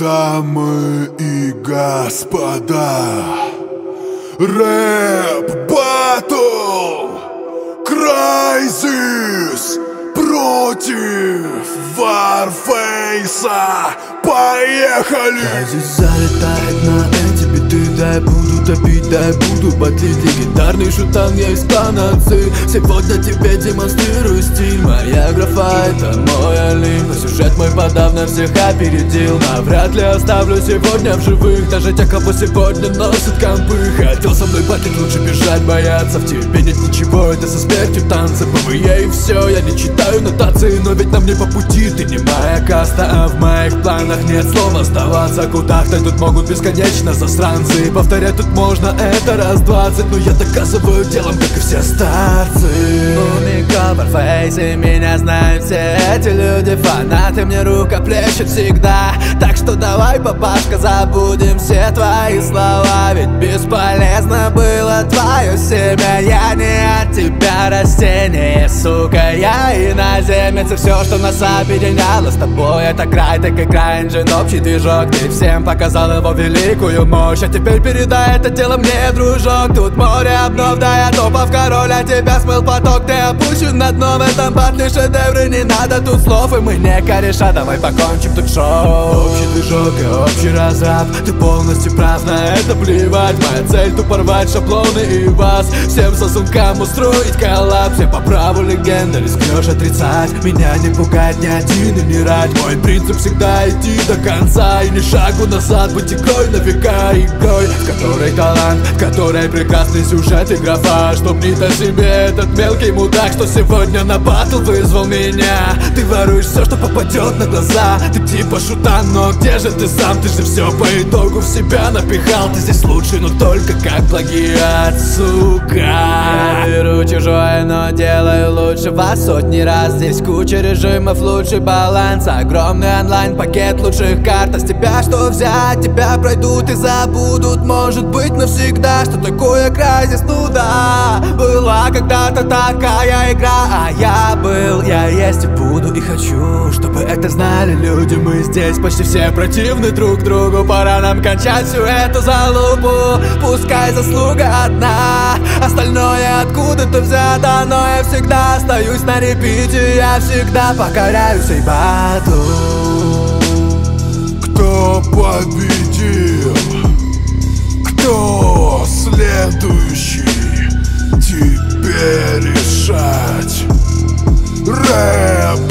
Дамы и господа, рэп батл Crysis против Warface. Поехали! Crysis залетает на эти биты. Дай буду топить, дай буду батлить. Легендарный шутан, я из клана Ци. Сегодня тебе демонстрирую стиль. Моя графа — это мой олимп. Но сюжет мой подавно всех опередил. Навряд ли оставлю сегодня в живых даже тех, кого сегодня носят компы. Хотел со мной батлить, лучше бежать, бояться. В тебе нет ничего, это со смертью танцы. ПВЕ и все, я не читаю нотации. Но ведь нам не по пути, ты не моя каста. А в моих планах нет слов оставаться. Куда-то тут могут бесконечно засранцы. Повторять тут можно это раз 20, но я доказываю делом, как и все старцы. Умика, Warface, меня знают все эти люди. Фанаты мне рукоплещут всегда. Так что давай, папашка, забудем все твои слова. Ведь бесполезно было твое семя. Я не от тебя растение, сука. Я иноземец, и все, что нас объединяло с тобой, это край, так и край, engine, общий движок. Ты всем показал его великую мощь, а теперь передай это дело мне, дружок. Тут море обнов, да я топов король, а тебя смыл поток. Ты опущен на дно в этом батле, шедевры, не надо тут слов, и мы не кореша. Давай покончим тут шоу. Общий движок и общий разраб, ты полностью прав, на это плевать. Моя цель — тупо рвать шаблоны и вас всем сосункам устроить коллапс. Я по праву легенда, рискнешь отрицать, меня не пугает ни один и не рать. Мой принцип всегда идти до конца, и ни шагу назад, быть игрой на века, игрой, в которой талант, в которой прекрасный сюжет и графа. Чтоб не до себе этот мелкий мудак, что сегодня на батл вызвал меня. Ты воруешь все, что попадет на глаза. Ты типа шутан, но где же ты сам? Ты же все по итогу в себя напихал. Ты здесь лучший, но только как плагиат, сука. Я беру чужое, но делаю лучше вас сотни раз. Здесь куча режимов, лучший баланс, огромный онлайн-пакет лучших карт. А с тебя что взять? Тебя пройдут и забудут, может быть, навсегда. Что такое Crysis? Ну да, была когда-то такая игра. А я был, я есть и буду, и хочу, чтобы это знали люди. Мы здесь почти все противны друг другу. Пора нам кончать всю эту залупу. Пускай заслуга одна, остальное откуда-то взято. Но я всегда остаюсь на репите, я всегда покоряю сей батл. Кто победил? Кто следующий? Тебе решать. Рэп